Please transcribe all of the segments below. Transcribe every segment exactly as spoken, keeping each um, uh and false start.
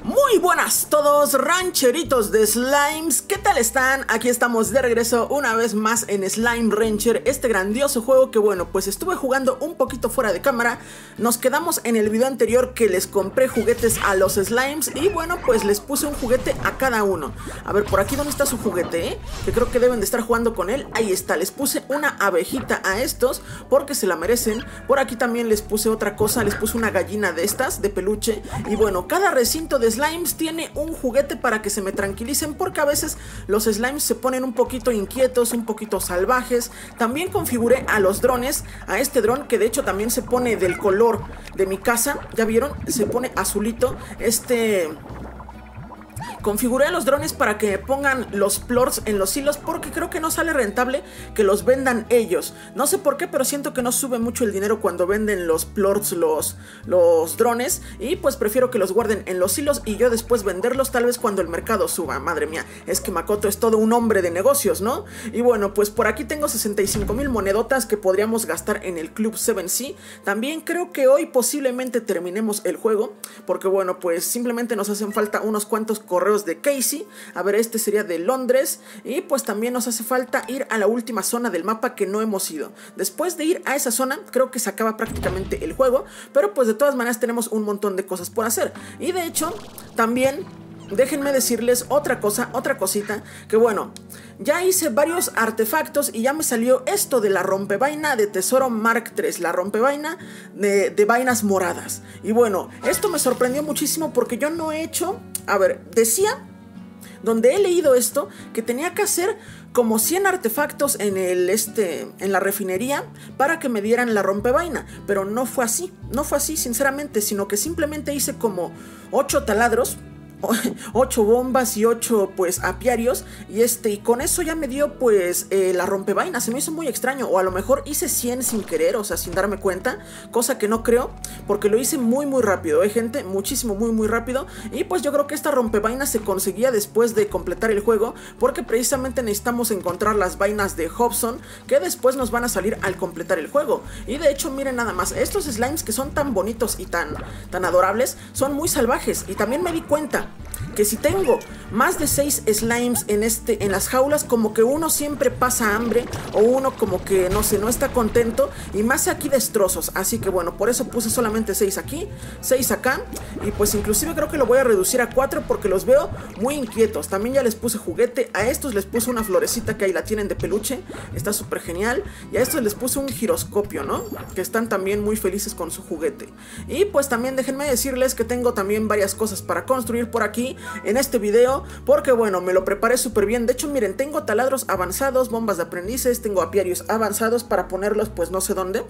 Muy buenas todos, rancheritos de Slimes, ¿qué tal están? Aquí estamos de regreso una vez más en Slime Rancher, este grandioso juego que bueno, pues estuve jugando un poquito fuera de cámara. Nos quedamos en el video anterior que les compré juguetes a los Slimes y bueno, pues les puse un juguete a cada uno. A ver, por aquí, ¿dónde está su juguete, eh? Que creo que deben de estar jugando con él. Ahí está, les puse una abejita a estos porque se la merecen. Por aquí también les puse otra cosa, les puse una gallina de estas, de peluche. Y bueno, cada recinto de Slimes tiene un juguete para que se me tranquilicen, porque a veces los Slimes se ponen un poquito inquietos, un poquito salvajes. También configuré a los drones, a este dron que de hecho también se pone del color de mi casa. ¿Ya vieron? Se pone azulito. Este... Configuré a los drones para que pongan los plorts en los hilos, porque creo que no sale rentable que los vendan ellos. No sé por qué, pero siento que no sube mucho el dinero cuando venden los plorts, los, los drones. Y pues prefiero que los guarden en los hilos y yo después venderlos tal vez cuando el mercado suba. Madre mía, es que Makoto es todo un hombre de negocios, ¿no? Y bueno, pues por aquí tengo sesenta y cinco mil monedotas que podríamos gastar en el Club siete C. También creo que hoy posiblemente terminemos el juego, porque bueno, pues simplemente nos hacen falta unos cuantos correos de Casey. A ver, este sería de Londres. Y pues también nos hace falta ir a la última zona del mapa que no hemos ido. Después de ir a esa zona, creo que se acaba prácticamente el juego, pero pues de todas maneras tenemos un montón de cosas por hacer. Y de hecho, también déjenme decirles otra cosa, otra cosita, que bueno, ya hice varios artefactos y ya me salió esto de la rompevaina de Tesoro Mark tres, la rompevaina de, de vainas moradas. Y bueno, esto me sorprendió muchísimo porque yo no he hecho, a ver, decía, donde he leído esto, que tenía que hacer como cien artefactos en el este en la refinería para que me dieran la rompevaina, pero no fue así, no fue así sinceramente, sino que simplemente hice como ocho taladros, ocho bombas y ocho pues apiarios, y este y con eso ya me dio pues eh, la rompevaina. Se me hizo muy extraño, o a lo mejor hice cien sin querer, o sea sin darme cuenta, cosa que no creo, porque lo hice muy muy rápido, eh gente, muchísimo muy muy rápido. Y pues yo creo que esta rompevaina se conseguía después de completar el juego, porque precisamente necesitamos encontrar las vainas de Hobson que después nos van a salir al completar el juego. Y de hecho miren nada más, estos slimes que son tan bonitos y tan, tan adorables, son muy salvajes. Y también me di cuenta que si tengo más de seis slimes en, este, en las jaulas, como que uno siempre pasa hambre, o uno como que, no sé, no está contento, y más aquí destrozos. Así que bueno, por eso puse solamente seis aquí, seis acá, y pues inclusive creo que lo voy a reducir a cuatro porque los veo muy inquietos. También ya les puse juguete, a estos les puse una florecita que ahí la tienen de peluche, está súper genial, y a estos les puse un giroscopio, ¿no? Que están también muy felices con su juguete. Y pues también déjenme decirles que tengo también varias cosas para construir por aquí en este video, porque bueno, me lo preparé súper bien. De hecho miren, tengo taladros avanzados, bombas de aprendices, tengo apiarios avanzados para ponerlos pues no sé dónde.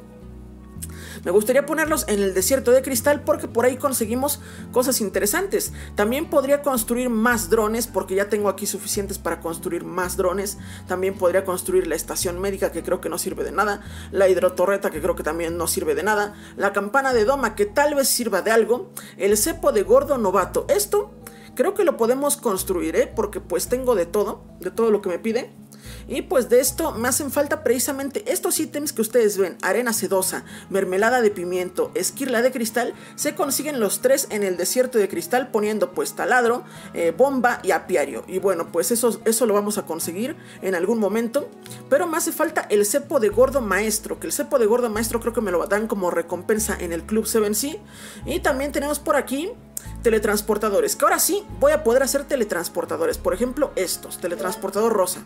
Me gustaría ponerlos en el desierto de cristal porque por ahí conseguimos cosas interesantes. También podría construir más drones porque ya tengo aquí suficientes para construir más drones. También podría construir la estación médica, que creo que no sirve de nada. La hidrotorreta, que creo que también no sirve de nada. La campana de doma, que tal vez sirva de algo. El cepo de gordo novato. Esto creo que lo podemos construir, ¿eh? Porque pues tengo de todo, de todo lo que me pide. Y pues de esto me hacen falta precisamente estos ítems que ustedes ven: arena sedosa, mermelada de pimiento, esquirla de cristal. Se consiguen los tres en el desierto de cristal poniendo pues taladro, eh, bomba y apiario. Y bueno, pues eso, eso lo vamos a conseguir en algún momento. Pero me hace falta el cepo de gordo maestro, que el cepo de gordo maestro creo que me lo dan como recompensa en el Club siete C. Y también tenemos por aquí teletransportadores, que ahora sí voy a poder hacer teletransportadores. Por ejemplo estos, teletransportador rosa,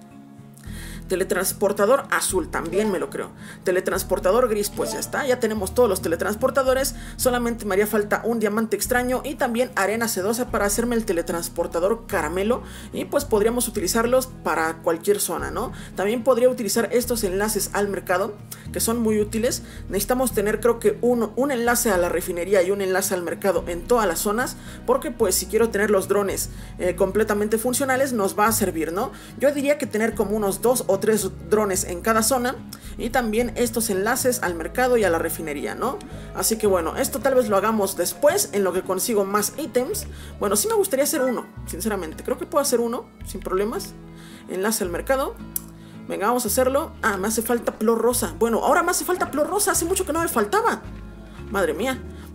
teletransportador azul, también me lo creo. Teletransportador gris, pues ya está. Ya tenemos todos los teletransportadores. Solamente me haría falta un diamante extraño y también arena sedosa para hacerme el teletransportador caramelo. Y pues podríamos utilizarlos para cualquier zona, ¿no? También podría utilizar estos enlaces al mercado, que son muy útiles. Necesitamos tener creo que uno, un enlace a la refinería y un enlace al mercado en todas las zonas, porque pues si quiero tener los drones eh, completamente funcionales nos va a servir, ¿no? Yo diría que tener como unos dos o tres drones en cada zona, y también estos enlaces al mercado y a la refinería, ¿no? Así que bueno, esto tal vez lo hagamos después, en lo que consigo más ítems. Bueno, sí me gustaría hacer uno, sinceramente, creo que puedo hacer uno sin problemas. Enlace al mercado. Venga, vamos a hacerlo. Ah, me hace falta plor rosa. Bueno, ahora me hace falta plor rosa, hace mucho que no me faltaba. Madre mía.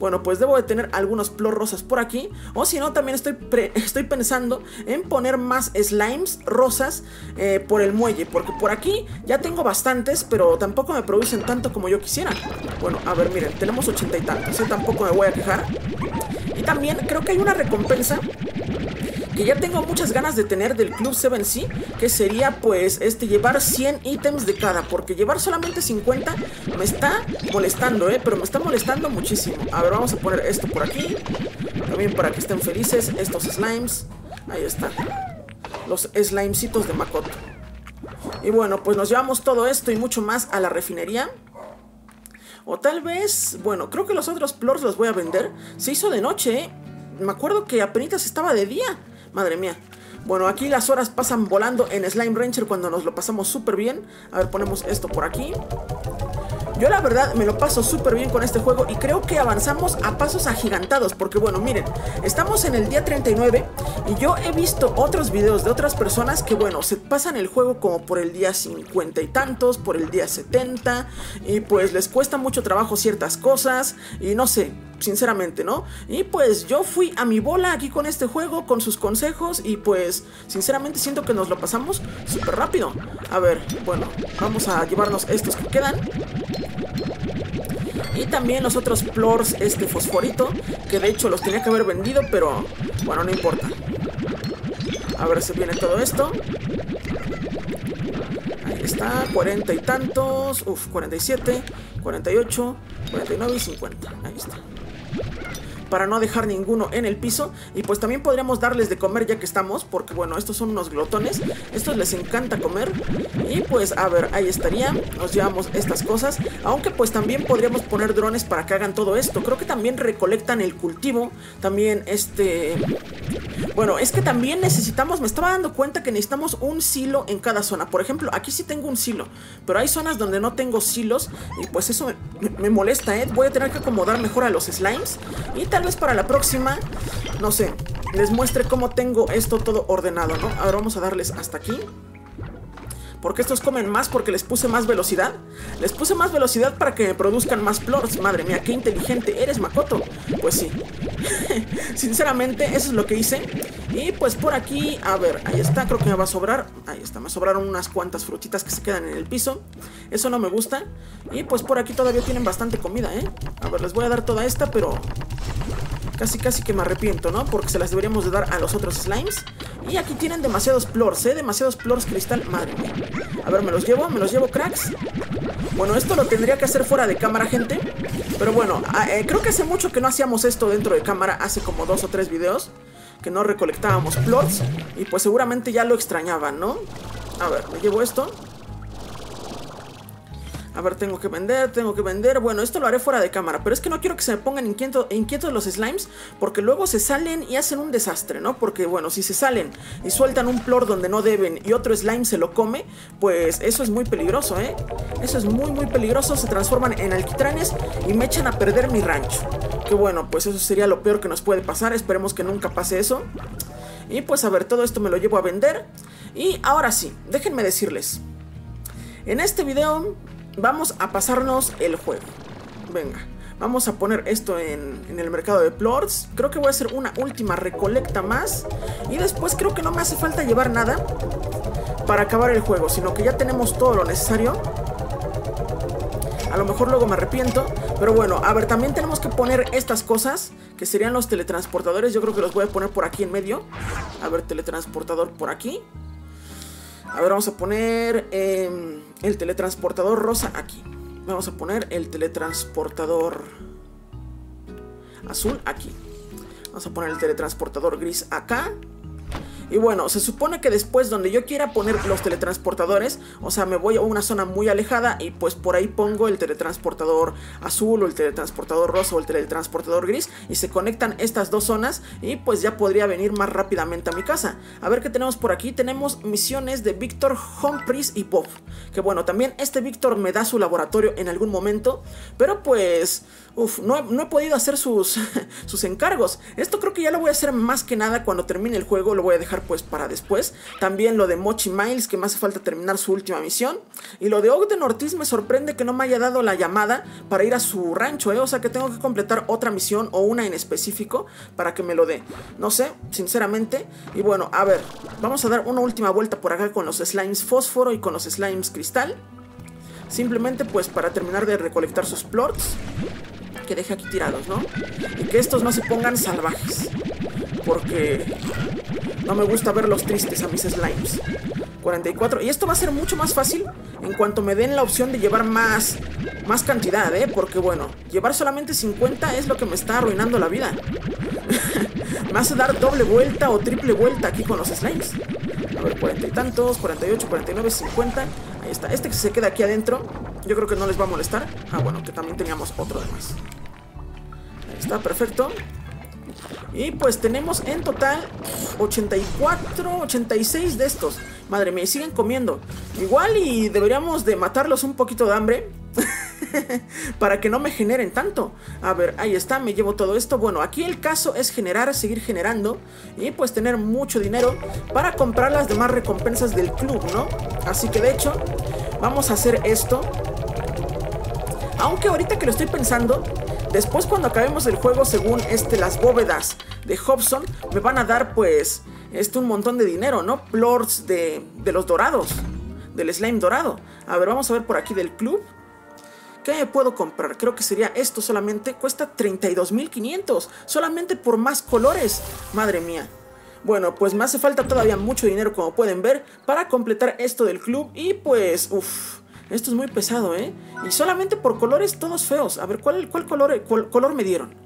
bueno, pues debo de tener algunos plors rosas por aquí. O si no, también estoy, estoy pensando en poner más slimes rosas eh, por el muelle, porque por aquí ya tengo bastantes, pero tampoco me producen tanto como yo quisiera. Bueno, a ver, miren, tenemos ochenta y tantos, ¿eh? Tampoco me voy a quejar. Y también creo que hay una recompensa que ya tengo muchas ganas de tener del Club siete C, que sería pues este llevar cien ítems de cada, porque llevar solamente cincuenta me está molestando, eh, pero me está molestando muchísimo. A ver, vamos a poner esto por aquí, también para que estén felices estos slimes. Ahí están, los slimecitos de Makoto. Y bueno, pues nos llevamos todo esto y mucho más a la refinería. O tal vez, bueno, creo que los otros plors los voy a vender. Se hizo de noche, ¿eh? Me acuerdo que apenas estaba de día. Madre mía. Bueno, aquí las horas pasan volando en Slime Rancher cuando nos lo pasamos súper bien. A ver, ponemos esto por aquí. Yo la verdad me lo paso súper bien con este juego y creo que avanzamos a pasos agigantados, porque bueno, miren, estamos en el día treinta y nueve y yo he visto otros videos de otras personas que bueno, se pasan el juego como por el día cincuenta y tantos, por el día setenta, y pues les cuesta mucho trabajo ciertas cosas y no sé, sinceramente, ¿no? Y pues yo fui a mi bola aquí con este juego, con sus consejos, y pues sinceramente siento que nos lo pasamos súper rápido. A ver, bueno, vamos a llevarnos estos que quedan. Y también los otros plors, este fosforito, que de hecho los tenía que haber vendido, pero bueno, no importa. A ver si viene todo esto. Ahí está, cuarenta y tantos, uff, cuarenta y siete, cuarenta y ocho, cuarenta y nueve y cincuenta. Ahí está, para no dejar ninguno en el piso. Y pues también podríamos darles de comer ya que estamos, porque bueno, estos son unos glotones, estos les encanta comer. Y pues a ver, ahí estaría, nos llevamos estas cosas. Aunque pues también podríamos poner drones para que hagan todo esto. Creo que también recolectan el cultivo. También este... Bueno, es que también necesitamos, me estaba dando cuenta que necesitamos un silo en cada zona. Por ejemplo, aquí sí tengo un silo, pero hay zonas donde no tengo silos y pues eso me, me molesta, ¿eh? Voy a tener que acomodar mejor a los slimes. Y tal vez para la próxima, no sé, les muestre cómo tengo esto todo ordenado, ¿no? Ahora vamos a darles hasta aquí, porque estos comen más porque les puse más velocidad. Les puse más velocidad para que me produzcan más plors. Madre mía, qué inteligente eres, Makoto. Pues sí. Sinceramente, eso es lo que hice. Y pues por aquí, a ver, ahí está, creo que me va a sobrar. Ahí está, me sobraron unas cuantas frutitas que se quedan en el piso. Eso no me gusta. Y pues por aquí todavía tienen bastante comida, ¿eh? A ver, les voy a dar toda esta, pero... Casi casi que me arrepiento, ¿no? Porque se las deberíamos de dar a los otros slimes. Y aquí tienen demasiados plors, ¿eh? Demasiados plors cristal, madre mía. A ver, me los llevo, me los llevo, cracks. Bueno, esto lo tendría que hacer fuera de cámara, gente. Pero bueno, eh, creo que hace mucho que no hacíamos esto dentro de cámara. Hace como dos o tres videos que no recolectábamos plors. Y pues seguramente ya lo extrañaban, ¿no? A ver, me llevo esto. A ver, tengo que vender, tengo que vender. Bueno, esto lo haré fuera de cámara, pero es que no quiero que se me pongan inquieto, inquietos los slimes, porque luego se salen y hacen un desastre, ¿no? Porque bueno, si se salen y sueltan un plor donde no deben y otro slime se lo come, pues eso es muy peligroso, ¿eh? Eso es muy muy peligroso. Se transforman en alquitranes y me echan a perder mi rancho. Que bueno, pues eso sería lo peor que nos puede pasar. Esperemos que nunca pase eso. Y pues a ver, todo esto me lo llevo a vender. Y ahora sí, déjenme decirles, en este video vamos a pasarnos el juego. Venga, vamos a poner esto en, en el mercado de plors. Creo que voy a hacer una última recolecta más. Y después creo que no me hace falta llevar nada para acabar el juego, sino que ya tenemos todo lo necesario. A lo mejor luego me arrepiento, pero bueno, a ver, también tenemos que poner estas cosas, que serían los teletransportadores. Yo creo que los voy a poner por aquí en medio. A ver, teletransportador por aquí. A ver, vamos a poner eh, el teletransportador rosa aquí. Vamos a poner el teletransportador azul aquí. Vamos a poner el teletransportador gris acá. Y bueno, se supone que después donde yo quiera poner los teletransportadores, o sea, me voy a una zona muy alejada y pues por ahí pongo el teletransportador azul o el teletransportador rosa o el teletransportador gris y se conectan estas dos zonas y pues ya podría venir más rápidamente a mi casa. A ver qué tenemos por aquí. Tenemos misiones de Victor, Humphries y Bob. Que bueno, también este Victor me da su laboratorio en algún momento, pero pues... Uf, no, no he podido hacer sus, sus encargos. Esto creo que ya lo voy a hacer más que nada cuando termine el juego. Lo voy a dejar dejar pues para después. También lo de Mochi Miles, que me hace falta terminar su última misión. Y lo de Ogden Ortiz me sorprende que no me haya dado la llamada para ir a su rancho, ¿eh? O sea que tengo que completar otra misión o una en específico para que me lo dé. No sé, sinceramente. Y bueno, a ver, vamos a dar una última vuelta por acá con los slimes fósforo y con los slimes cristal. Simplemente pues para terminar de recolectar sus plorts que deje aquí tirados, ¿no? Y que estos no se pongan salvajes, porque no me gusta verlos tristes a mis slimes. cuarenta y cuatro. Y esto va a ser mucho más fácil en cuanto me den la opción de llevar más, más cantidad, ¿eh? Porque bueno, llevar solamente cincuenta es lo que me está arruinando la vida. Me hace dar doble vuelta o triple vuelta aquí con los slimes. A ver, cuarenta y tantos, cuarenta y ocho, cuarenta y nueve, cincuenta. Ahí está, este que se queda aquí adentro, yo creo que no les va a molestar. Ah, bueno, que también teníamos otro de más. Ahí está, perfecto. Y pues tenemos en total ochenta y cuatro, ochenta y seis de estos. Madre mía, y siguen comiendo. Igual y deberíamos de matarlos un poquito de hambre para que no me generen tanto. A ver, ahí está, me llevo todo esto. Bueno, aquí el caso es generar, seguir generando y pues tener mucho dinero para comprar las demás recompensas del club, ¿no? Así que de hecho, vamos a hacer esto. Aunque ahorita que lo estoy pensando, después cuando acabemos el juego, según este, las bóvedas de Hobson, me van a dar pues este un montón de dinero, ¿no? Plorts de, de los dorados, del slime dorado. A ver, vamos a ver por aquí del club. ¿Qué puedo comprar? Creo que sería esto solamente. Cuesta treinta y dos mil quinientos. Solamente por más colores. Madre mía. Bueno, pues me hace falta todavía mucho dinero, como pueden ver, para completar esto del club. Y pues, uff, esto es muy pesado, ¿eh? Y solamente por colores todos feos. A ver, ¿cuál, cuál color, cuál color me dieron?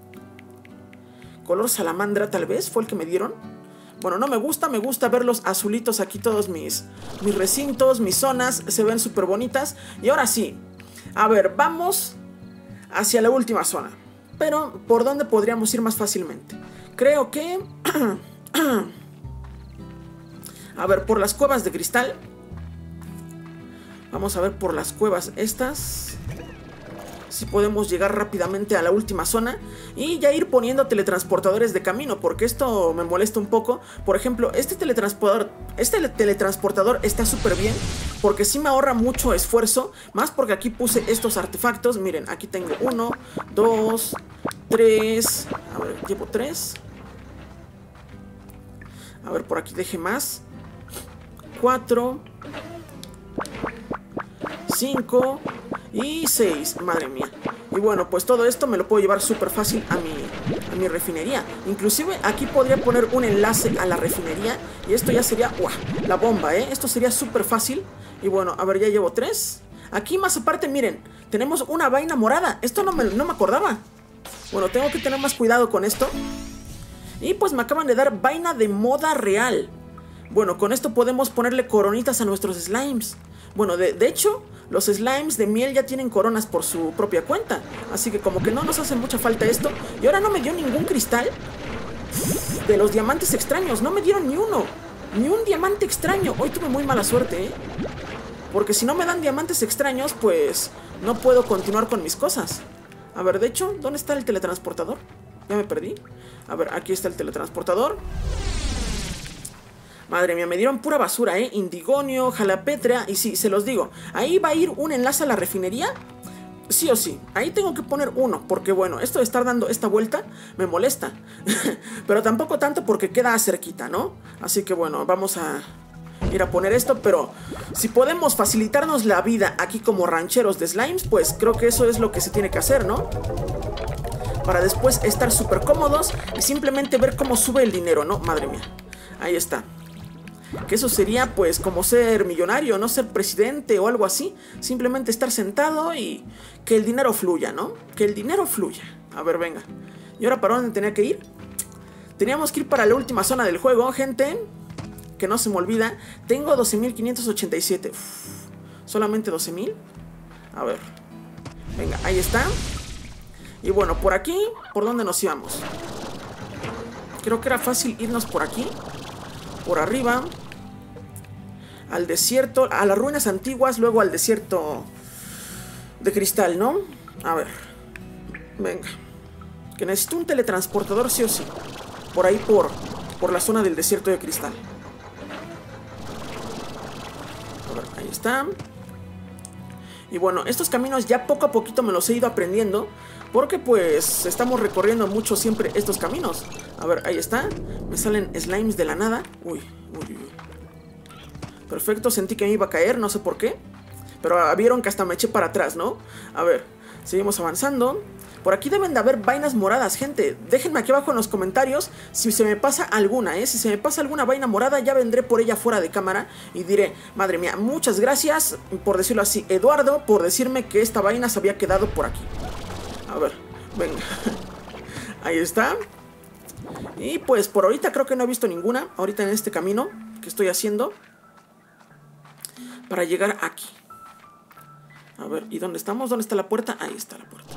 Color salamandra tal vez fue el que me dieron. Bueno, no me gusta, me gusta ver los azulitos aquí. Todos mis, mis recintos, mis zonas se ven súper bonitas. Y ahora sí, a ver, vamos hacia la última zona. Pero, ¿por dónde podríamos ir más fácilmente? Creo que... a ver, por las cuevas de cristal. Vamos a ver por las cuevas estas, si podemos llegar rápidamente a la última zona y ya ir poniendo teletransportadores de camino, porque esto me molesta un poco. Por ejemplo, este teletransportador, este teletransportador está súper bien, porque sí me ahorra mucho esfuerzo, más porque aquí puse estos artefactos. Miren, aquí tengo uno, dos, tres. A ver, llevo tres. A ver, por aquí deje más. Cuatro, cinco y seis, madre mía. Y bueno, pues todo esto me lo puedo llevar súper fácil a mi, a mi refinería. Inclusive aquí podría poner un enlace a la refinería y esto ya sería, ¡guau!, la bomba, ¿eh? Esto sería súper fácil. Y bueno, a ver, ya llevo tres. Aquí más aparte, miren, tenemos una vaina morada. Esto no me, no me acordaba. Bueno, tengo que tener más cuidado con esto. Y pues me acaban de dar vaina de moda real. Bueno, con esto podemos ponerle coronitas a nuestros slimes. Bueno, de, de hecho, los slimes de miel ya tienen coronas por su propia cuenta. Así que como que no nos hace mucha falta esto. Y ahora no me dio ningún cristal de los diamantes extraños. No me dieron ni uno. Ni un diamante extraño. Hoy tuve muy mala suerte, ¿eh? Porque si no me dan diamantes extraños, pues no puedo continuar con mis cosas. A ver, de hecho, ¿dónde está el teletransportador? Ya me perdí. A ver, aquí está el teletransportador. Madre mía, me dieron pura basura, ¿eh? Indigonio, jalapetrea. Y sí, se los digo, ahí va a ir un enlace a la refinería. Sí o sí, ahí tengo que poner uno. Porque bueno, esto de estar dando esta vuelta me molesta. Pero tampoco tanto porque queda cerquita, ¿no? Así que bueno, vamos a ir a poner esto. Pero si podemos facilitarnos la vida aquí como rancheros de slimes, pues creo que eso es lo que se tiene que hacer, ¿no? Para después estar súper cómodos y simplemente ver cómo sube el dinero, ¿no? Madre mía, ahí está. Que eso sería pues como ser millonario, no ser presidente o algo así. Simplemente estar sentado y que el dinero fluya, ¿no? Que el dinero fluya. A ver, venga. ¿Y ahora para dónde tenía que ir? Teníamos que ir para la última zona del juego, gente. Que no se me olvida. Tengo doce mil quinientos ochenta y siete. Uf, solamente doce mil. A ver. Venga, ahí está. Y bueno, por aquí, ¿por dónde nos íbamos? Creo que era fácil irnos por aquí. Por arriba, al desierto, a las ruinas antiguas, luego al desierto de cristal, ¿no? A ver, venga. Que necesito un teletransportador sí o sí. Por ahí, por, por la zona del desierto de cristal. Ahí está. Y bueno, estos caminos ya poco a poquito me los he ido aprendiendo, porque pues estamos recorriendo mucho siempre estos caminos. A ver, ahí está. Me salen slimes de la nada. Uy, uy, uy. Perfecto, sentí que me iba a caer, no sé por qué. Pero vieron que hasta me eché para atrás, ¿no? A ver, seguimos avanzando. Por aquí deben de haber vainas moradas, gente. Déjenme aquí abajo en los comentarios si se me pasa alguna, ¿eh? Si se me pasa alguna vaina morada, ya vendré por ella fuera de cámara y diré, madre mía, muchas gracias, por decirlo así, Eduardo, por decirme que esta vaina se había quedado por aquí. A ver, venga. Ahí está. Y pues por ahorita creo que no he visto ninguna, ahorita en este camino que estoy haciendo para llegar aquí. A ver, ¿y dónde estamos? ¿Dónde está la puerta? Ahí está la puerta.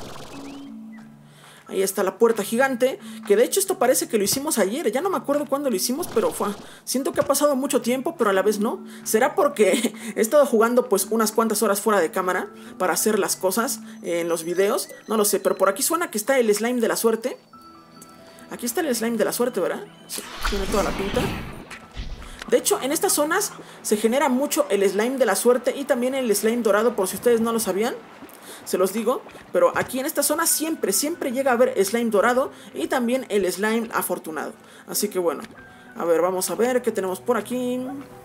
Ahí está la puerta gigante, que de hecho esto parece que lo hicimos ayer. Ya no me acuerdo cuándo lo hicimos, pero fue, siento que ha pasado mucho tiempo, pero a la vez no. ¿Será porque he estado jugando pues unas cuantas horas fuera de cámara para hacer las cosas en los videos? No lo sé, pero por aquí suena que está el slime de la suerte. Aquí está el slime de la suerte, ¿verdad? Sí, tiene toda la pinta. De hecho, en estas zonas se genera mucho el slime de la suerte y también el slime dorado, por si ustedes no lo sabían. Se los digo, pero aquí en esta zona siempre, siempre llega a haber slime dorado y también el slime afortunado. Así que bueno, a ver, vamos a ver qué tenemos por aquí.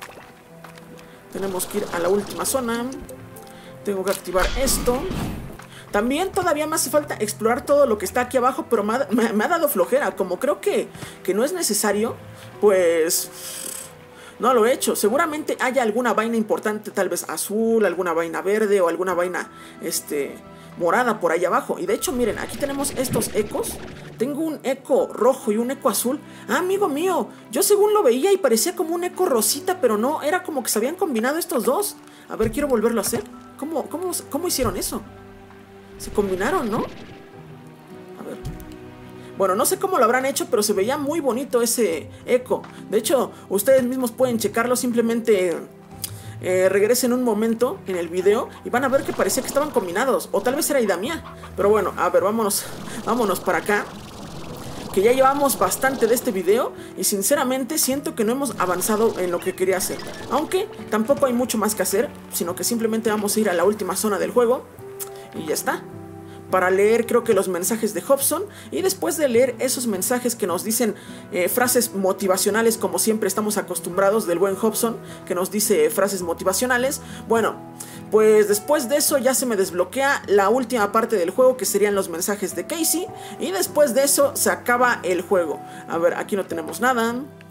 Tenemos que ir a la última zona. Tengo que activar esto. También todavía me hace falta explorar todo lo que está aquí abajo, pero me ha, me, me ha dado flojera. Como creo que, que no es necesario, pues no lo he hecho. Seguramente haya alguna vaina importante, tal vez azul, alguna vaina verde o alguna vaina este, morada por ahí abajo. Y de hecho, miren, aquí tenemos estos ecos. Tengo un eco rojo y un eco azul. Ah, amigo mío, yo según lo veía y parecía como un eco rosita, pero no, era como que se habían combinado estos dos. A ver, quiero volverlo a hacer. ¿Cómo, cómo, cómo hicieron eso? Se combinaron, ¿no? A ver. Bueno, no sé cómo lo habrán hecho, pero se veía muy bonito ese eco. De hecho, ustedes mismos pueden checarlo. Simplemente eh, regresen un momento en el video y van a ver que parecía que estaban combinados. O tal vez era idea mía. Pero bueno, a ver, vámonos, vámonos para acá, que ya llevamos bastante de este video y sinceramente siento que no hemos avanzado en lo que quería hacer. Aunque tampoco hay mucho más que hacer, sino que simplemente vamos a ir a la última zona del juego y ya está. Para leer creo que los mensajes de Hobson. Y después de leer esos mensajes que nos dicen eh, frases motivacionales, como siempre estamos acostumbrados del buen Hobson, que nos dice frases motivacionales, bueno, pues después de eso ya se me desbloquea la última parte del juego, que serían los mensajes de Casey. Y después de eso se acaba el juego. A ver, aquí no tenemos nada.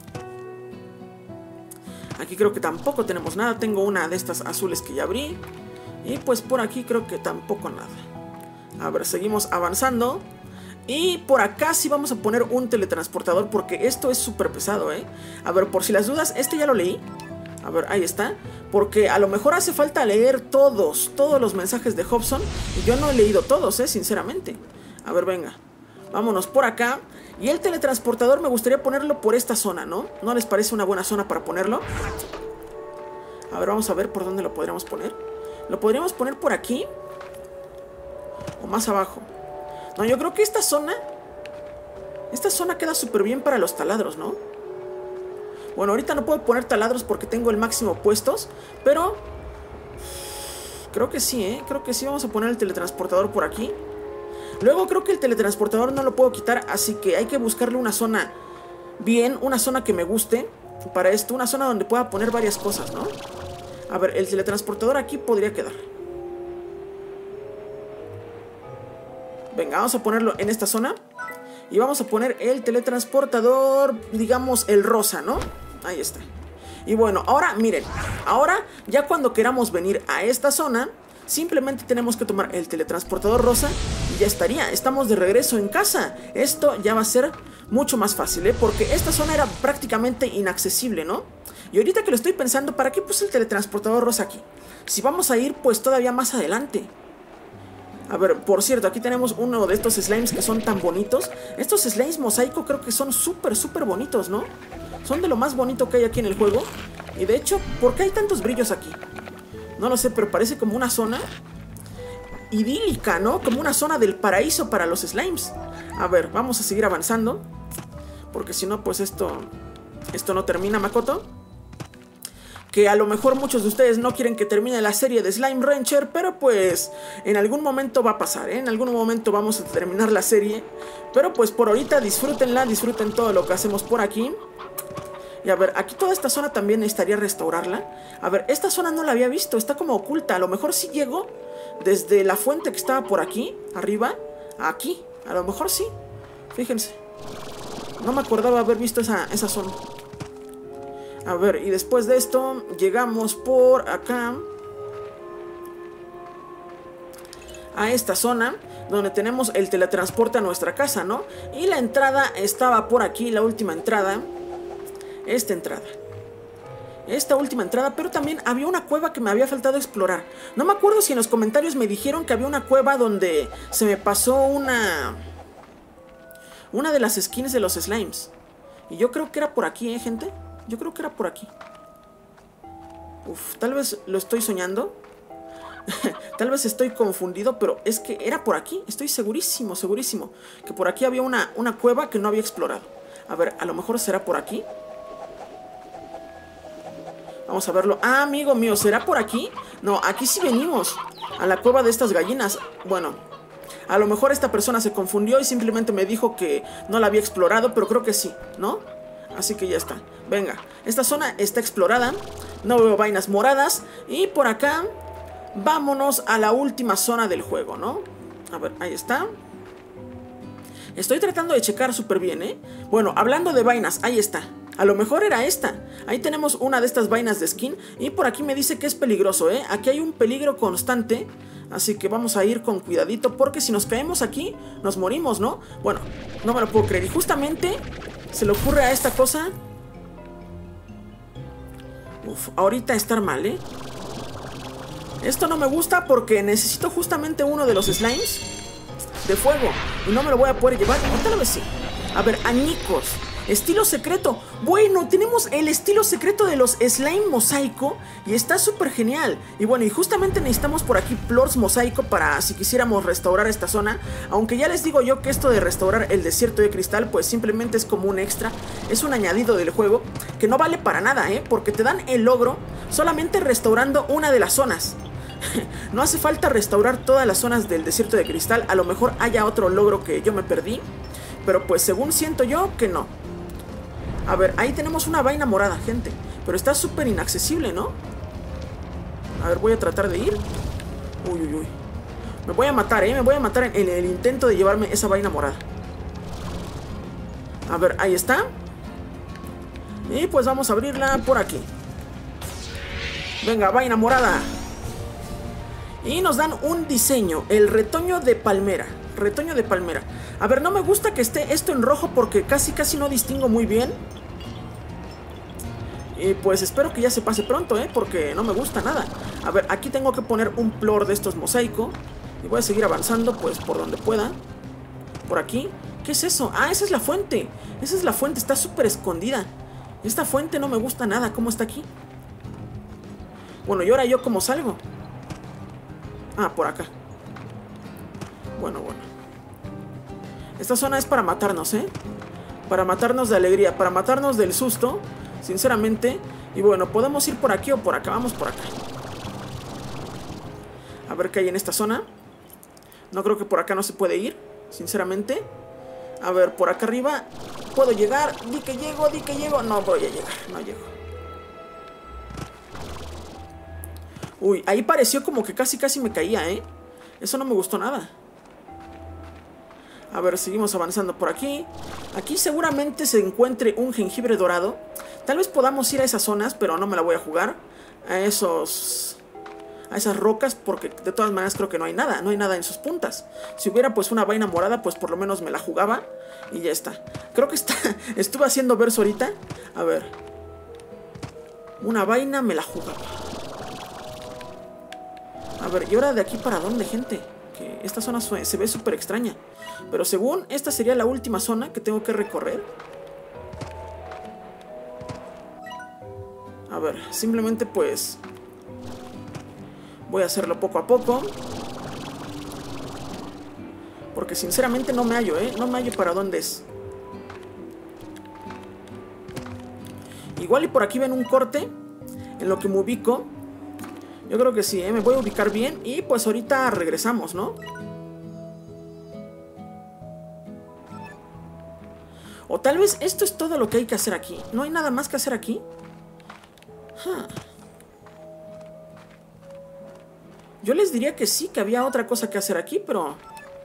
Aquí creo que tampoco tenemos nada. Tengo una de estas azules que ya abrí. Y pues por aquí creo que tampoco nada. A ver, seguimos avanzando. Y por acá sí vamos a poner un teletransportador, porque esto es súper pesado, ¿eh? A ver, por si las dudas, este ya lo leí. A ver, ahí está. Porque a lo mejor hace falta leer todos, todos los mensajes de Hobson. Y yo no he leído todos, ¿eh? Sinceramente. A ver, venga. Vámonos por acá. Y el teletransportador me gustaría ponerlo por esta zona, ¿no? ¿No les parece una buena zona para ponerlo? A ver, vamos a ver por dónde lo podríamos poner. ¿Lo podríamos poner por aquí? ¿O más abajo? No, yo creo que esta zona Esta zona queda súper bien para los taladros, ¿no? Bueno, ahorita no puedo poner taladros porque tengo el máximo puestos, pero creo que sí, ¿eh? Creo que sí. Vamos a poner el teletransportador por aquí. Luego creo que el teletransportador no lo puedo quitar, así que hay que buscarle una zona bien, una zona que me guste para esto, una zona donde pueda poner varias cosas, ¿no? A ver, el teletransportador aquí podría quedar. Venga, vamos a ponerlo en esta zona. Y vamos a poner el teletransportador, digamos, el rosa, ¿no? Ahí está. Y bueno, ahora, miren, ahora ya cuando queramos venir a esta zona, simplemente tenemos que tomar el teletransportador rosa y ya estaría. Estamos de regreso en casa. Esto ya va a ser mucho más fácil, ¿eh? Porque esta zona era prácticamente inaccesible, ¿no? Y ahorita que lo estoy pensando, ¿para qué puse el teletransportador rosa aquí? Si vamos a ir pues todavía más adelante. A ver, por cierto, aquí tenemos uno de estos slimes que son tan bonitos. Estos slimes mosaico creo que son súper, súper bonitos, ¿no? Son de lo más bonito que hay aquí en el juego. Y de hecho, ¿por qué hay tantos brillos aquí? No lo sé, pero parece como una zona idílica, ¿no? Como una zona del paraíso para los slimes. A ver, vamos a seguir avanzando, porque si no, pues esto Esto no termina, Makoto. que a lo mejor muchos de ustedes no quieren que termine la serie de Slime Rancher, pero pues en algún momento va a pasar, ¿eh? En algún momento vamos a terminar la serie, pero pues por ahorita disfrútenla, disfruten todo lo que hacemos por aquí. Y a ver, aquí toda esta zona también necesitaría restaurarla. A ver, esta zona no la había visto, está como oculta. A lo mejor sí llego desde la fuente que estaba por aquí, arriba, a aquí. A lo mejor sí, fíjense. No me acordaba haber visto esa, esa zona. A ver, y después de esto llegamos por acá a esta zona donde tenemos el teletransporte a nuestra casa, ¿no? Y la entrada estaba por aquí, la última entrada. Esta entrada. Esta última entrada, pero también había una cueva que me había faltado explorar. No me acuerdo si en los comentarios me dijeron que había una cueva donde se me pasó una... Una de las skins de los slimes. Y yo creo que era por aquí, ¿eh, gente? Yo creo que era por aquí. Uf, tal vez lo estoy soñando. Tal vez estoy confundido, pero es que era por aquí. Estoy segurísimo, segurísimo que por aquí había una, una cueva que no había explorado. A ver, a lo mejor será por aquí. Vamos a verlo. Ah, amigo mío, ¿será por aquí? No, aquí sí venimos. A la cueva de estas gallinas. Bueno, a lo mejor esta persona se confundió y simplemente me dijo que no la había explorado, pero creo que sí, ¿no? Así que ya está. Venga, esta zona está explorada. No veo vainas moradas. Y por acá, vámonos a la última zona del juego, ¿no? A ver, ahí está. Estoy tratando de checar súper bien, ¿eh? Bueno, hablando de vainas, ahí está. A lo mejor era esta. Ahí tenemos una de estas vainas de skin. Y por aquí me dice que es peligroso, ¿eh? Aquí hay un peligro constante. Así que vamos a ir con cuidadito, porque si nos caemos aquí, nos morimos, ¿no? Bueno, no me lo puedo creer. Y justamente se le ocurre a esta cosa. Uf, ahorita estar mal, ¿eh? Esto no me gusta porque necesito justamente uno de los slimes de fuego. Y no me lo voy a poder llevar. O tal vez sí. A ver, añicos. Estilo secreto. Bueno, tenemos el estilo secreto de los slime mosaico. Y está súper genial. Y bueno, y justamente necesitamos por aquí plors mosaico para si quisiéramos restaurar esta zona. Aunque ya les digo yo que esto de restaurar el desierto de cristal pues simplemente es como un extra. Es un añadido del juego que no vale para nada, ¿eh? Porque te dan el logro solamente restaurando una de las zonas. No hace falta restaurar todas las zonas del desierto de cristal. A lo mejor haya otro logro que yo me perdí, pero pues según siento yo que no. A ver, ahí tenemos una vaina morada, gente, pero está súper inaccesible, ¿no? A ver, voy a tratar de ir. Uy, uy, uy. Me voy a matar, ¿eh? Me voy a matar en el intento de llevarme esa vaina morada. A ver, ahí está. Y pues vamos a abrirla por aquí. Venga, vaina morada. Y nos dan un diseño, el retoño de palmera. Retoño de palmera. A ver, no me gusta que esté esto en rojo porque casi casi no distingo muy bien. Y pues espero que ya se pase pronto, ¿eh? Porque no me gusta nada. A ver, aquí tengo que poner un plor de estos mosaico. Y voy a seguir avanzando pues por donde pueda. Por aquí. ¿Qué es eso? Ah, esa es la fuente. Esa es la fuente, está súper escondida. Esta fuente no me gusta nada. ¿Cómo está aquí? Bueno, ¿y ahora yo cómo salgo? Ah, por acá. Bueno, bueno. Esta zona es para matarnos, ¿eh? Para matarnos de alegría, para matarnos del susto, sinceramente. Y bueno, podemos ir por aquí o por acá. Vamos por acá. A ver qué hay en esta zona. No creo que por acá no se puede ir, sinceramente. A ver, por acá arriba puedo llegar. Di que llego, di que llego. No voy a llegar, no llego. Uy, ahí pareció como que casi casi me caía, ¿eh? Eso no me gustó nada. A ver, seguimos avanzando por aquí. Aquí seguramente se encuentre un jengibre dorado. Tal vez podamos ir a esas zonas, pero no me la voy a jugar. A esos... a esas rocas, porque de todas maneras creo que no hay nada. No hay nada en sus puntas. Si hubiera pues una vaina morada, pues por lo menos me la jugaba. Y ya está. Creo que está... estuve haciendo verso ahorita. A ver. Una vaina me la jugaba. A ver, ¿y ahora de aquí para dónde, gente? Que esta zona se ve súper extraña. Pero según esta sería la última zona que tengo que recorrer. A ver, simplemente pues voy a hacerlo poco a poco. Porque sinceramente no me hallo, ¿eh? No me hallo para dónde es. Igual y por aquí ven un corte. En lo que me ubico. Yo creo que sí, ¿eh? Me voy a ubicar bien. Y pues ahorita regresamos, ¿no? O tal vez esto es todo lo que hay que hacer aquí. ¿No hay nada más que hacer aquí? Huh. Yo les diría que sí, que había otra cosa que hacer aquí, pero...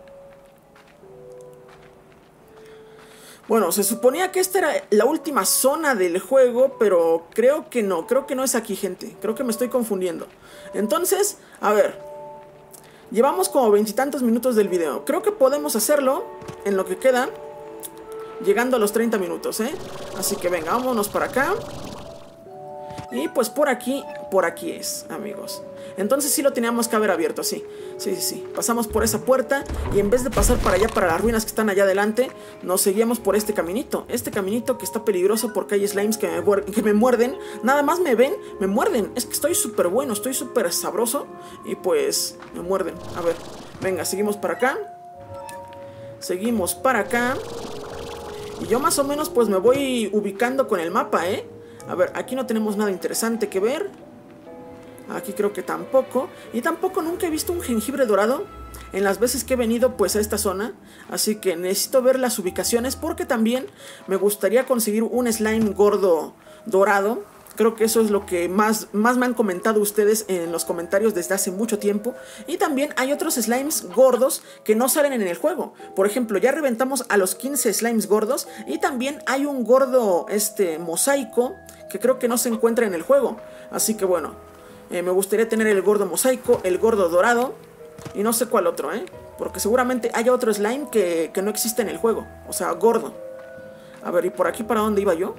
Bueno, se suponía que esta era la última zona del juego, pero creo que no, creo que no es aquí, gente. Creo que me estoy confundiendo. Entonces, a ver, llevamos como veintitantos minutos del video. Creo que podemos hacerlo en lo que queda, llegando a los treinta minutos, ¿eh? Así que venga, vámonos para acá. Y pues por aquí, por aquí es, amigos. Entonces sí lo teníamos que haber abierto, sí. Sí, sí, sí. Pasamos por esa puerta y en vez de pasar para allá, para las ruinas que están allá adelante, nos seguíamos por este caminito. Este caminito que está peligroso porque hay slimes que me, que me muerden. Nada más me ven, me muerden. Es que estoy súper bueno, estoy súper sabroso. Y pues me muerden. A ver, venga, seguimos para acá. Seguimos para acá. Y yo más o menos pues me voy ubicando con el mapa, ¿eh? A ver, aquí no tenemos nada interesante que ver. Aquí creo que tampoco. Y tampoco nunca he visto un jengibre dorado en las veces que he venido pues a esta zona. Así que necesito ver las ubicaciones, porque también me gustaría conseguir un slime gordo dorado. Creo que eso es lo que más, más me han comentado ustedes en los comentarios desde hace mucho tiempo. Y también hay otros slimes gordos que no salen en el juego. Por ejemplo, ya reventamos a los quince slimes gordos. Y también hay un gordo este mosaico que creo que no se encuentra en el juego. Así que bueno, eh, me gustaría tener el gordo mosaico, el gordo dorado y no sé cuál otro, ¿eh? Porque seguramente haya otro slime que, que no existe en el juego. O sea, gordo. A ver, ¿y por aquí para dónde iba yo?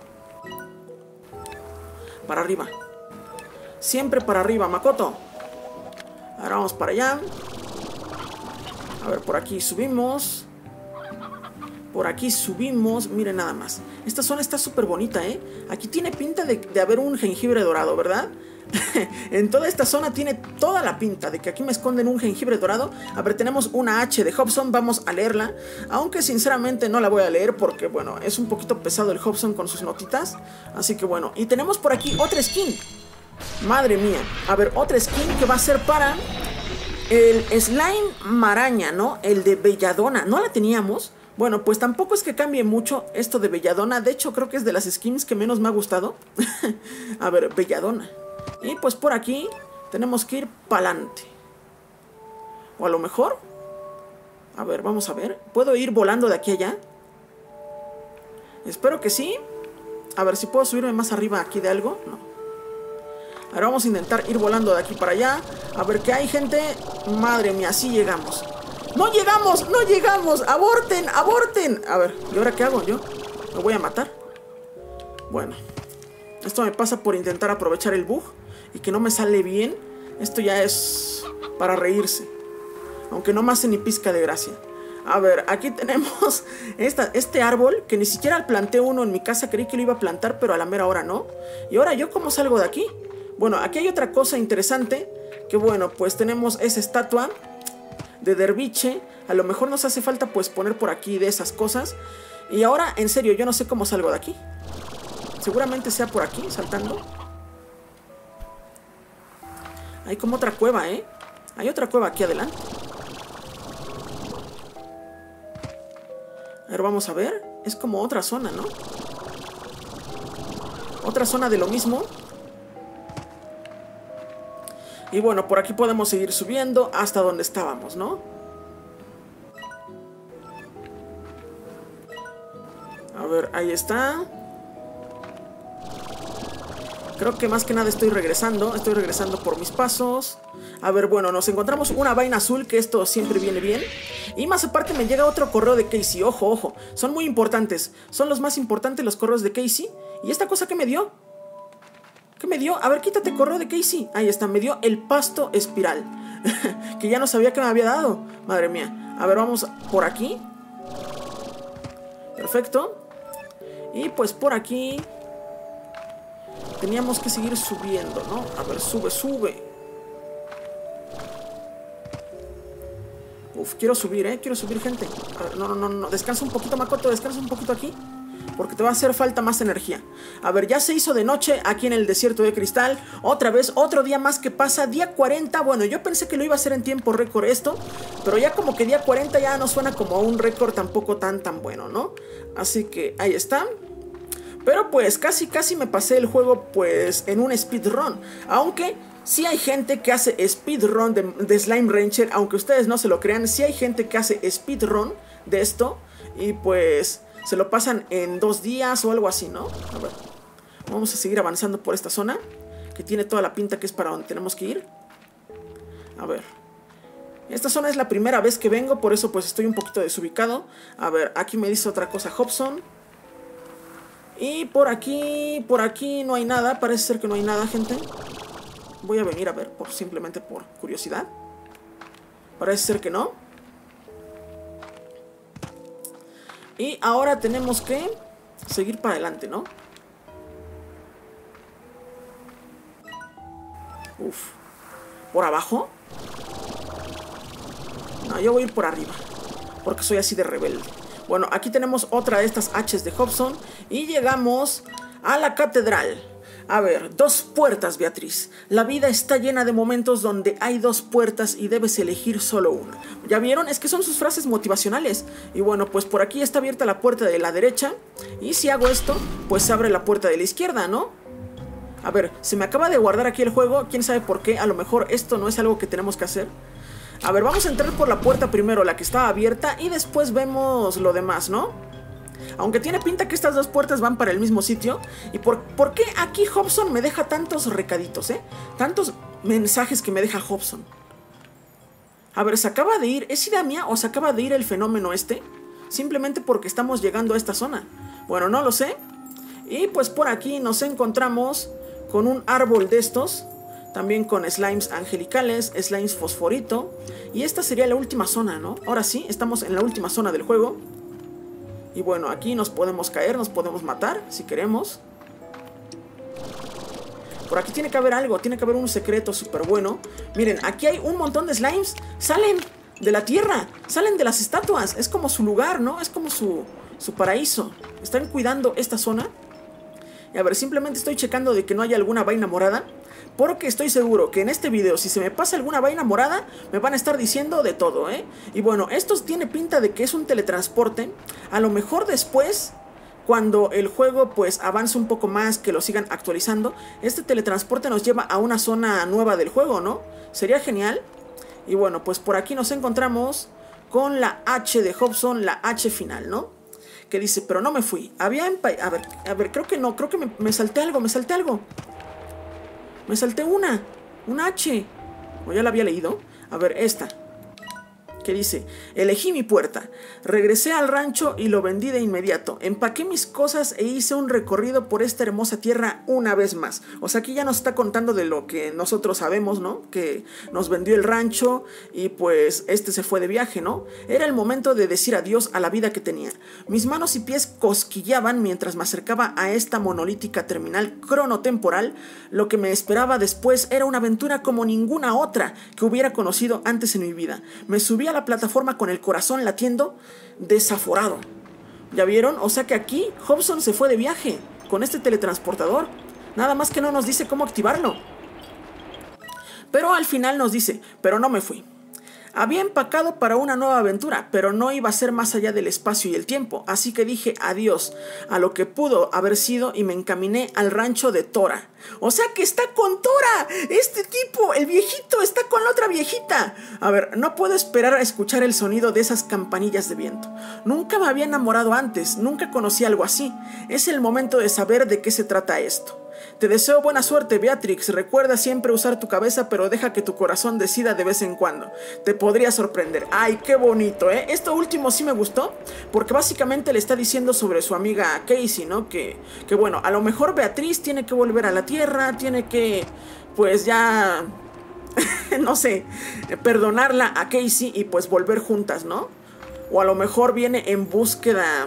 Para arriba. Siempre para arriba, Makoto. Ahora vamos para allá. A ver, por aquí subimos. Por aquí subimos. Miren nada más. Esta zona está súper bonita, ¿eh? Aquí tiene pinta de, de haber un jengibre dorado, ¿verdad? En toda esta zona tiene toda la pinta de que aquí me esconden un jengibre dorado. A ver, tenemos una H de Hobson, vamos a leerla. Aunque sinceramente no la voy a leer porque, bueno, es un poquito pesado el Hobson con sus notitas. Así que bueno, y tenemos por aquí otra skin. Madre mía, a ver, otra skin que va a ser para el slime maraña, ¿no? El de Belladona, ¿no la teníamos? Bueno, pues tampoco es que cambie mucho esto de Belladona. De hecho, creo que es de las skins que menos me ha gustado. A ver, Belladona. Y pues por aquí tenemos que ir para adelante. O a lo mejor, a ver, vamos a ver. ¿Puedo ir volando de aquí a allá? Espero que sí. A ver si puedo subirme más arriba aquí de algo. No. Ahora vamos a intentar ir volando de aquí para allá. A ver qué hay, gente. Madre mía, sí llegamos. ¡No llegamos! ¡No llegamos! ¡Aborten! ¡Aborten! A ver, ¿y ahora qué hago yo? ¿Me voy a matar? Bueno, esto me pasa por intentar aprovechar el bug y que no me sale bien. Esto ya es para reírse. Aunque no me hace ni pizca de gracia. A ver, aquí tenemos esta, este árbol que ni siquiera planté uno en mi casa. Creí que lo iba a plantar, pero a la mera hora no. ¿Y ahora yo cómo salgo de aquí? Bueno, aquí hay otra cosa interesante. Que bueno, pues tenemos esa estatua de Derviche. A lo mejor nos hace falta pues poner por aquí de esas cosas. Y ahora, en serio, yo no sé cómo salgo de aquí. Seguramente sea por aquí, saltando. Hay como otra cueva, ¿eh? Hay otra cueva aquí adelante. A ver, vamos a ver. Es como otra zona, ¿no? Otra zona de lo mismo. Y bueno, por aquí podemos seguir subiendo hasta donde estábamos, ¿no? A ver, ahí está. Creo que más que nada estoy regresando. Estoy regresando por mis pasos. A ver, bueno, nos encontramos una vaina azul, que esto siempre viene bien. Y más aparte me llega otro correo de Casey. Ojo, ojo, son muy importantes. Son los más importantes los correos de Casey. ¿Y esta cosa qué me dio? ¿Qué me dio? A ver, quítate correo de Casey. Ahí está, me dio el pasto espiral. Que ya no sabía que me había dado. Madre mía. A ver, vamos por aquí. Perfecto. Y pues por aquí teníamos que seguir subiendo, ¿no? A ver, sube, sube. Uf, quiero subir, ¿eh? Quiero subir, gente. A ver, no, no, no, no. Descansa un poquito, Makoto. Descansa un poquito aquí. porque te va a hacer falta más energía. A ver, ya se hizo de noche aquí en el desierto de cristal. Otra vez, otro día más que pasa, día cuarenta. Bueno, yo pensé que lo iba a hacer en tiempo récord esto, pero ya como que día cuarenta ya no suena como un récord tampoco tan tan bueno, ¿no? Así que ahí está. Pero pues casi casi me pasé el juego pues en un speedrun. Aunque sí hay gente que hace speedrun de, de Slime Rancher. Aunque ustedes no se lo crean, sí hay gente que hace speedrun de esto. Y pues se lo pasan en dos días o algo así, ¿no? A ver, vamos a seguir avanzando por esta zona, que tiene toda la pinta que es para donde tenemos que ir. A ver, esta zona es la primera vez que vengo, por eso pues estoy un poquito desubicado. A ver, aquí me dice otra cosa Hobson. Y por aquí, por aquí no hay nada. Parece ser que no hay nada, gente. Voy a venir a ver, por, simplemente por curiosidad. Parece ser que no. Y ahora tenemos que seguir para adelante, ¿no? Uf. ¿Por abajo? No, yo voy a ir por arriba, porque soy así de rebelde. Bueno, aquí tenemos otra de estas H's de Hobson. Y llegamos a la catedral. A ver, dos puertas, Beatriz. La vida está llena de momentos donde hay dos puertas y debes elegir solo una. ¿Ya vieron? Es que son sus frases motivacionales. Y bueno, pues por aquí está abierta la puerta de la derecha. Y si hago esto, pues se abre la puerta de la izquierda, ¿no? A ver, se me acaba de guardar aquí el juego. ¿Quién sabe por qué? A lo mejor esto no es algo que tenemos que hacer. A ver, vamos a entrar por la puerta primero, la que estaba abierta, y después vemos lo demás, ¿no? Aunque tiene pinta que estas dos puertas van para el mismo sitio. ¿Y por, por qué aquí Hobson me deja tantos recaditos, eh? Tantos mensajes que me deja Hobson. A ver, ¿se acaba de ir? ¿Es idea mía o se acaba de ir el fenómeno este? Simplemente porque estamos llegando a esta zona. Bueno, no lo sé. Y pues por aquí nos encontramos con un árbol de estos. También con slimes angelicales, slimes fosforito. Y esta sería la última zona, ¿no? Ahora sí, estamos en la última zona del juego. Y bueno, aquí nos podemos caer, nos podemos matar, si queremos. Por aquí tiene que haber algo, tiene que haber un secreto súper bueno. Miren, aquí hay un montón de slimes. Salen de la tierra, salen de las estatuas. Es como su lugar, ¿no? Es como su, su paraíso. Están cuidando esta zona. Y a ver, simplemente estoy checando de que no haya alguna vaina morada, porque estoy seguro que en este video, si se me pasa alguna vaina morada, me van a estar diciendo de todo, ¿eh? Y bueno, esto tiene pinta de que es un teletransporte. A lo mejor después, cuando el juego pues avance un poco más, que lo sigan actualizando, este teletransporte nos lleva a una zona nueva del juego, ¿no? Sería genial. Y bueno, pues por aquí nos encontramos con la H de Hobson, la H final, ¿no? Que dice, pero no me fui. Había empa... A ver, a ver, creo que no, creo que me, me salté algo, me salté algo. Me salté una, una H. O ya la había leído. A ver, esta. Que dice, elegí mi puerta, regresé al rancho y lo vendí de inmediato, empaqué mis cosas e hice un recorrido por esta hermosa tierra una vez más. O sea, aquí ya nos está contando de lo que nosotros sabemos, ¿no? Que nos vendió el rancho y pues este se fue de viaje, ¿no? Era el momento de decir adiós a la vida que tenía. Mis manos y pies cosquillaban mientras me acercaba a esta monolítica terminal cronotemporal. Lo que me esperaba después era una aventura como ninguna otra que hubiera conocido antes en mi vida. Me subí a la plataforma con el corazón latiendo, desaforado. ¿Ya vieron? O sea que aquí Hobson se fue de viaje con este teletransportador. Nada más que no nos dice cómo activarlo. Pero al final nos dice, pero no me fui. Había empacado para una nueva aventura, pero no iba a ser más allá del espacio y el tiempo, así que dije adiós a lo que pudo haber sido y me encaminé al rancho de Tora. O sea que está con Tora, este tipo, el viejito, está con la otra viejita. A ver, no puedo esperar a escuchar el sonido de esas campanillas de viento. Nunca me había enamorado antes, nunca conocí algo así. Es el momento de saber de qué se trata esto. Te deseo buena suerte, Beatrix. Recuerda siempre usar tu cabeza, pero deja que tu corazón decida de vez en cuando. Te podría sorprender. Ay, qué bonito, ¿eh? Esto último sí me gustó, porque básicamente le está diciendo sobre su amiga Casey, ¿no? Que, que bueno, a lo mejor Beatriz tiene que volver a la Tierra, tiene que, pues ya, no sé, perdonarla a Casey y pues volver juntas, ¿no? O a lo mejor viene en búsqueda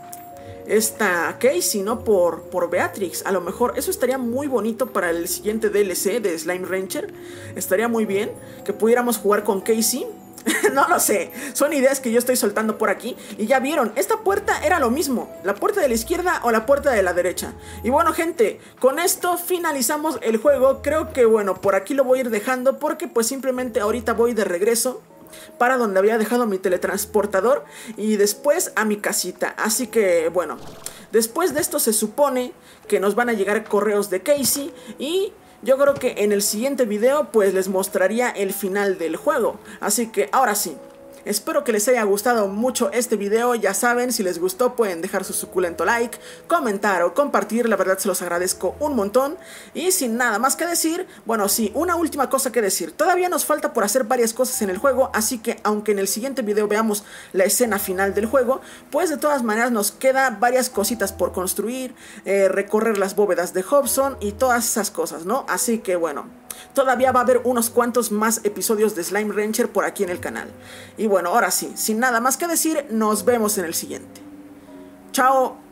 esta Casey, ¿no? Por, por Beatrix. A lo mejor eso estaría muy bonito para el siguiente D L C de Slime Rancher. Estaría muy bien que pudiéramos jugar con Casey No lo sé, son ideas que yo estoy soltando por aquí. Y ya vieron, esta puerta era lo mismo, la puerta de la izquierda o la puerta de la derecha. Y bueno gente, con esto finalizamos el juego. Creo que bueno, por aquí lo voy a ir dejando, porque pues simplemente ahorita voy de regreso para donde había dejado mi teletransportador y después a mi casita. Así que bueno, después de esto se supone que nos van a llegar correos de Casey y yo creo que en el siguiente video pues les mostraría el final del juego. Así que ahora sí, espero que les haya gustado mucho este video. Ya saben, si les gustó pueden dejar su suculento like, comentar o compartir, la verdad se los agradezco un montón. Y sin nada más que decir, bueno sí, una última cosa que decir. Todavía nos falta por hacer varias cosas en el juego, así que aunque en el siguiente video veamos la escena final del juego, pues de todas maneras nos queda varias cositas por construir, eh, recorrer las bóvedas de Hobson y todas esas cosas, ¿no? Así que bueno, todavía va a haber unos cuantos más episodios de Slime Rancher por aquí en el canal. Y bueno, ahora sí, sin nada más que decir, nos vemos en el siguiente. Chao.